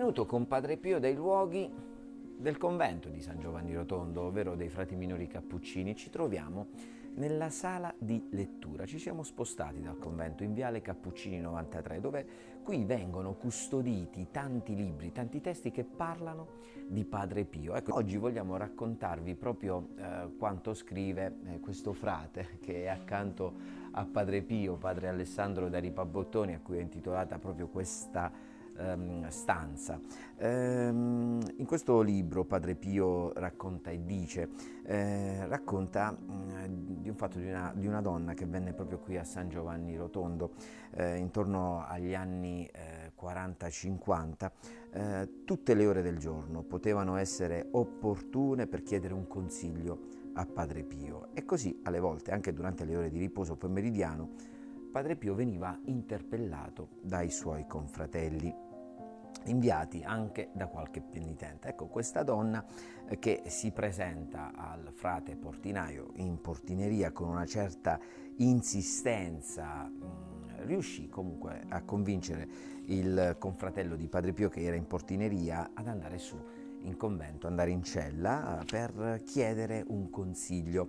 benvenuto con Padre Pio dai luoghi del convento di San Giovanni Rotondo, ovvero dei frati minori cappuccini. Ci troviamo nella sala di lettura. Ci siamo spostati dal convento in viale Cappuccini 93, dove qui vengono custoditi tanti libri, tanti testi che parlano di Padre Pio. Ecco, oggi vogliamo raccontarvi proprio quanto scrive questo frate che è accanto a Padre Pio, Padre Alessandro da Ripabottoni, a cui è intitolata proprio questa stanza. In questo libro Padre Pio racconta e dice, racconta di un fatto di una donna che venne proprio qui a San Giovanni Rotondo intorno agli anni 40-50. Tutte le ore del giorno potevano essere opportune per chiedere un consiglio a Padre Pio, e così alle volte anche durante le ore di riposo pomeridiano Padre Pio veniva interpellato dai suoi confratelli, inviati anche da qualche penitente. Ecco, questa donna che si presenta al frate portinaio in portineria con una certa insistenza, riuscì comunque a convincere il confratello di Padre Pio che era in portineria ad andare su in convento, andare in cella per chiedere un consiglio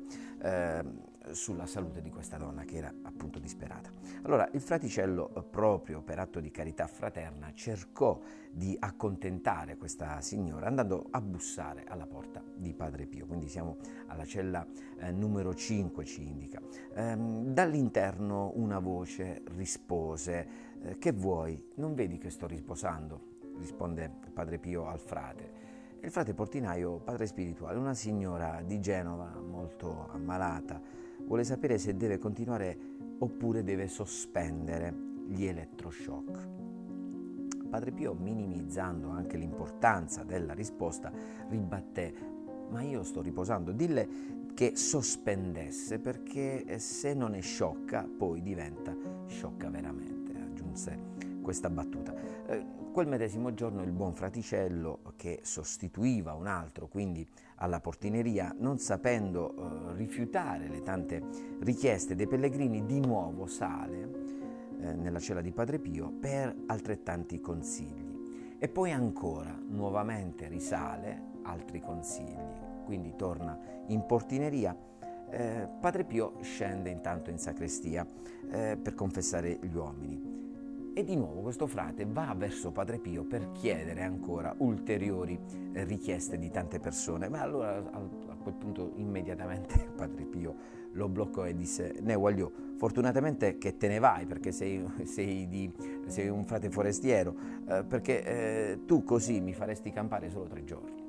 sulla salute di questa donna che era appunto disperata. Allora il fraticello, proprio per atto di carità fraterna, cercò di accontentare questa signora andando a bussare alla porta di Padre Pio, quindi siamo alla cella numero 5, ci indica. Dall'interno una voce rispose: che vuoi? Non vedi che sto riposando? Risponde Padre Pio al frate. Il frate portinaio, padre spirituale, una signora di Genova molto ammalata, vuole sapere se deve continuare oppure deve sospendere gli elettroshock. Padre Pio, minimizzando anche l'importanza della risposta, ribatté: ma io sto riposando, dille che sospendesse, perché se non è sciocca poi diventa sciocca veramente, aggiunse questa battuta. Quel medesimo giorno il buon fraticello, che sostituiva un altro quindi alla portineria, non sapendo rifiutare le tante richieste dei pellegrini, di nuovo sale nella cella di Padre Pio per altrettanti consigli, e poi ancora nuovamente risale, altri consigli, quindi torna in portineria. Padre Pio scende intanto in sacrestia per confessare gli uomini. E di nuovo questo frate va verso Padre Pio per chiedere ancora ulteriori richieste di tante persone, ma allora a quel punto immediatamente Padre Pio lo bloccò e disse: ne voglio, fortunatamente che te ne vai, perché sei un frate forestiero, perché tu così mi faresti campare solo 3 giorni.